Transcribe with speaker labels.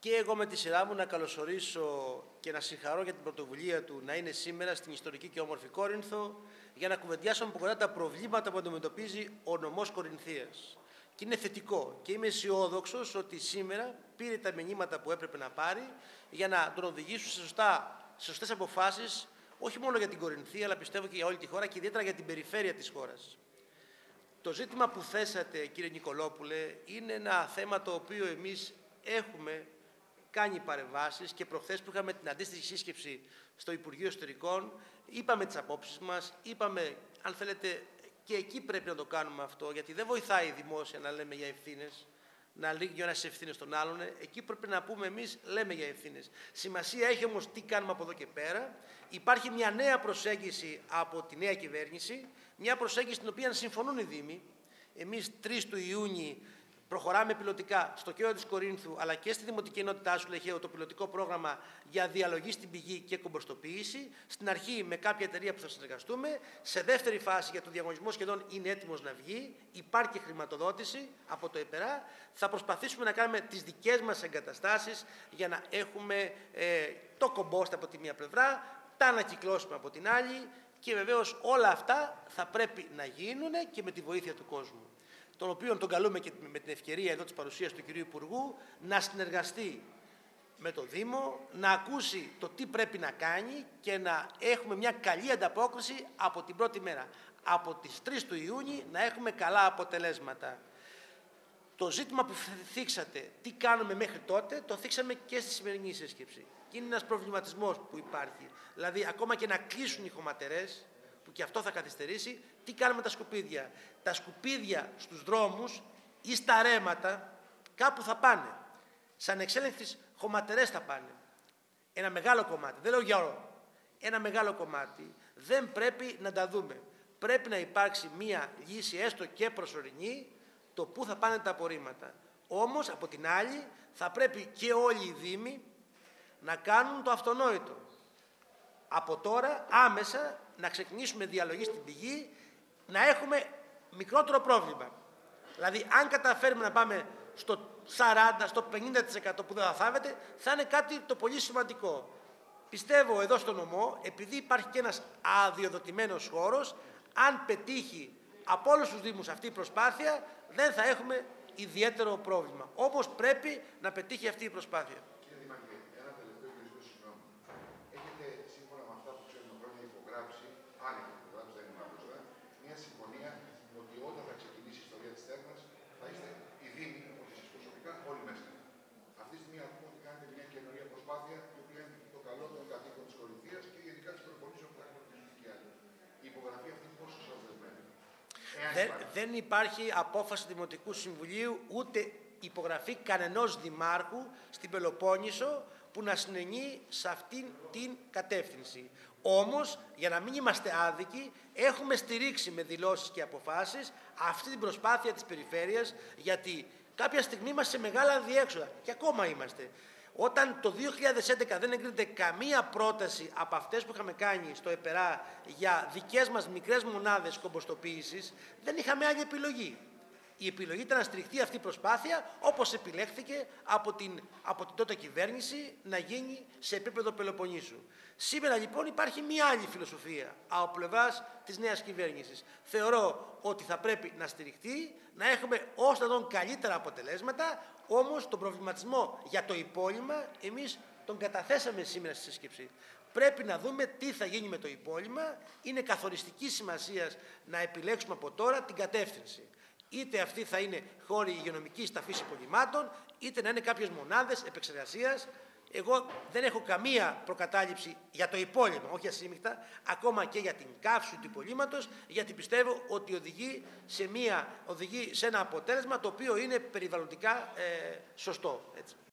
Speaker 1: Και εγώ με τη σειρά μου να καλωσορίσω και να συγχαρώ για την πρωτοβουλία του να είναι σήμερα στην ιστορική και όμορφη Κόρινθο για να κουβεντιάσουμε από κοντά τα προβλήματα που αντιμετωπίζει ο νομός Κορινθίας. Και είναι θετικό και είμαι αισιόδοξος ότι σήμερα πήρε τα μηνύματα που έπρεπε να πάρει για να τον οδηγήσουν σε σωστές αποφάσεις, όχι μόνο για την Κορινθία, αλλά πιστεύω και για όλη τη χώρα και ιδιαίτερα για την περιφέρεια της χώρας. Το ζήτημα που θέσατε, κύριε Νικολόπουλε, είναι ένα θέμα το οποίο εμείς έχουμε κάνει παρεμβάσεις και προχθές που είχαμε την αντίστοιχη σύσκεψη στο Υπουργείο Εσωτερικών, είπαμε τις απόψεις μας, είπαμε, αν θέλετε, και εκεί πρέπει να το κάνουμε αυτό, γιατί δεν βοηθάει η δημόσια να λέμε για ευθύνες, να λύγει ο ένας ευθύνες των άλλων. Εκεί πρέπει να πούμε εμείς, λέμε για ευθύνες. Σημασία έχει όμως τι κάνουμε από εδώ και πέρα. Υπάρχει μια νέα προσέγγιση από τη νέα κυβέρνηση, μια προσέγγιση στην οποία συμφωνούν οι Δήμοι. Εμείς 3 του Ιούνιου προχωράμε πιλωτικά στο Κέντρο της Κορίνθου, αλλά και στη Δημοτική Ενότητα Άσου Λεχαίου το πιλωτικό πρόγραμμα για διαλογή στην πηγή και κομποστοποίηση. Στην αρχή με κάποια εταιρεία που θα συνεργαστούμε. Σε δεύτερη φάση, για τον διαγωνισμό σχεδόν είναι έτοιμος να βγει. Υπάρχει χρηματοδότηση από το ΕΠΕΡΑ. Θα προσπαθήσουμε να κάνουμε τις δικές μας εγκαταστάσεις για να έχουμε το κομπόστ από τη μία πλευρά, τα ανακυκλώσουμε από την άλλη και βεβαίως όλα αυτά θα πρέπει να γίνουν και με τη βοήθεια του κόσμου, τον οποίο τον καλούμε και με την ευκαιρία εδώ της παρουσίας του κυρίου Υπουργού να συνεργαστεί με το Δήμο, να ακούσει το τι πρέπει να κάνει και να έχουμε μια καλή ανταπόκριση από την πρώτη μέρα. Από τις 3 του Ιούνιου να έχουμε καλά αποτελέσματα. Το ζήτημα που θίξατε, τι κάνουμε μέχρι τότε, το θίξαμε και στη σημερινή σύσκεψη. Και είναι ένας προβληματισμός που υπάρχει. Δηλαδή, ακόμα και να κλείσουν οι χωματερές, που και αυτό θα καθυστερήσει, τι κάνουμε με τα σκουπίδια. Τα σκουπίδια στους δρόμους ή στα ρέματα κάπου θα πάνε. Σαν εξέλεγκτες χωματερές θα πάνε. Ένα μεγάλο κομμάτι, δεν λέω για όλο, ένα μεγάλο κομμάτι δεν πρέπει να τα δούμε. Πρέπει να υπάρξει μία λύση έστω και προσωρινή, το πού θα πάνε τα απορρίμματα. Όμως, από την άλλη, θα πρέπει και όλοι οι Δήμοι να κάνουν το αυτονόητο. Από τώρα, άμεσα, να ξεκινήσουμε διαλογή στην πηγή, να έχουμε μικρότερο πρόβλημα. Δηλαδή, αν καταφέρουμε να πάμε στο 40, στο 50% που δεν θα θάβεται, θα είναι κάτι το πολύ σημαντικό. Πιστεύω εδώ στο νομό, επειδή υπάρχει και ένας αδειοδοτημένος χώρος, αν πετύχει από όλους τους Δήμους αυτή η προσπάθεια, δεν θα έχουμε ιδιαίτερο πρόβλημα. Όμως πρέπει να πετύχει αυτή η προσπάθεια.
Speaker 2: Κύριε Δημαρχέ, ένα τελευταίο και ζητώ συγγνώμη. Έχετε, σύμφωνα με αυτά που ξέρουμε χρόνια, υπογράψει, αν έχετε υπογράψει, δεν είναι μπροστά, μια συμφωνία ότι όταν θα ξεκινήσει η ιστορία της Τέρνας θα είστε οι Δήμοι, όχι εσείς προσωπικά, όλοι μέσα. Αυτή τη στιγμή ακούμε ότι κάνετε μια καινούργια προσπάθεια, η οποία είναι το καλό των κατοίκων της Κορινθίας και γενικά της προπονήσεων που θα έχουμε και άλλοι. Η υπογραφή αυτή πόσο σας δεσμεύει?
Speaker 1: Δεν υπάρχει απόφαση Δημοτικού Συμβουλίου ούτε υπογραφή κανενός δημάρχου στην Πελοπόννησο που να συνενεί σε αυτήν την κατεύθυνση. Όμως, για να μην είμαστε άδικοι, έχουμε στηρίξει με δηλώσεις και αποφάσεις αυτή την προσπάθεια της περιφέρειας, γιατί κάποια στιγμή είμαστε σε μεγάλα διέξοδα και ακόμα είμαστε. Όταν το 2011 δεν εγκρίνεται καμία πρόταση από αυτές που είχαμε κάνει στο ΕΠΕΡΑ για δικές μας μικρές μονάδες κομποστοποίησης, δεν είχαμε άλλη επιλογή. Η επιλογή ήταν να στηριχτεί αυτή η προσπάθεια, όπως επιλέχθηκε από την τότε κυβέρνηση να γίνει σε επίπεδο Πελοποννήσου. Σήμερα λοιπόν υπάρχει μια άλλη φιλοσοφία από πλευράς της νέας κυβέρνησης. Θεωρώ ότι θα πρέπει να στηριχτεί, να έχουμε όσο να δουν καλύτερα αποτελέσματα, όμως τον προβληματισμό για το υπόλοιμα εμείς τον καταθέσαμε σήμερα στη σύσκεψη. Πρέπει να δούμε τι θα γίνει με το υπόλοιμα. Είναι καθοριστική σημασίας να επιλέξουμε από τώρα την κατεύθυνση. Είτε αυτή θα είναι χώροι υγειονομικής ταφής υπολειμμάτων, είτε να είναι κάποιες μονάδες επεξεργασίας. Εγώ δεν έχω καμία προκατάληψη για το υπόλοιμα, όχι ασύμμιχτα, ακόμα και για την καύση του υπολείμματος, γιατί πιστεύω ότι οδηγεί σε ένα αποτέλεσμα το οποίο είναι περιβαλλοντικά σωστό. Έτσι.